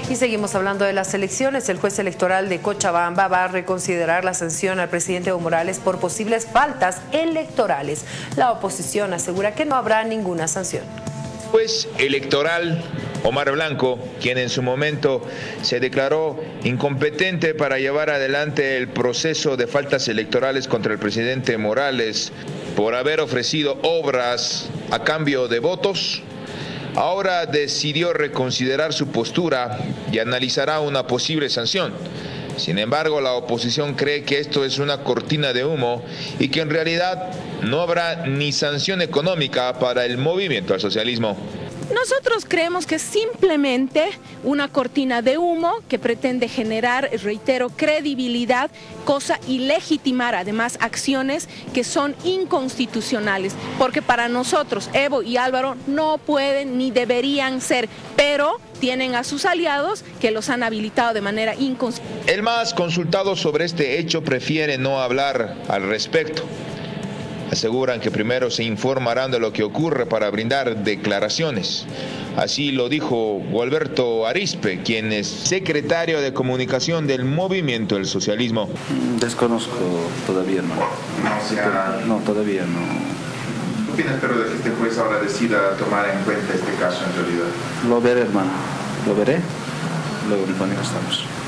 Y seguimos hablando de las elecciones. El juez electoral de Cochabamba va a reconsiderar la sanción al presidente Evo Morales por posibles faltas electorales. La oposición asegura que no habrá ninguna sanción. El juez electoral Omar Blanco, quien en su momento se declaró incompetente para llevar adelante el proceso de faltas electorales contra el presidente Morales por haber ofrecido obras a cambio de votos, ahora decidió reconsiderar su postura y analizará una posible sanción. Sin embargo, la oposición cree que esto es una cortina de humo y que en realidad no habrá ni sanción económica para el movimiento al socialismo. Nosotros creemos que es simplemente una cortina de humo que pretende generar, reitero, credibilidad, cosa y legitimar además acciones que son inconstitucionales, porque para nosotros Evo y Álvaro no pueden ni deberían ser, pero tienen a sus aliados que los han habilitado de manera inconstitucional. El más consultado sobre este hecho prefiere no hablar al respecto. Aseguran que primero se informarán de lo que ocurre para brindar declaraciones. Así lo dijo Gualberto Arispe, quien es secretario de comunicación del Movimiento del Socialismo. Desconozco todavía, hermano. No, todavía no. ¿Qué opinas, pero, de que este juez ahora decida tomar en cuenta este caso en realidad? Lo veré, hermano. Lo veré. Luego nos manifestamos.